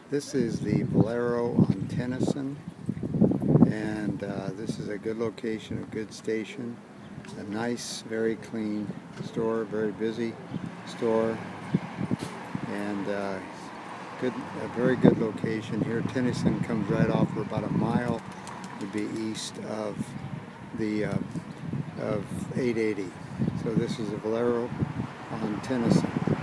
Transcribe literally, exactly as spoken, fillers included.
This is the Valero on Tennyson, and uh, this is a good location, a good station, a nice, very clean store, very busy store, and uh, good, a very good location here. Tennyson comes right off for about a mile, would be east of the uh, of eight eighty. So this is a Valero on Tennyson.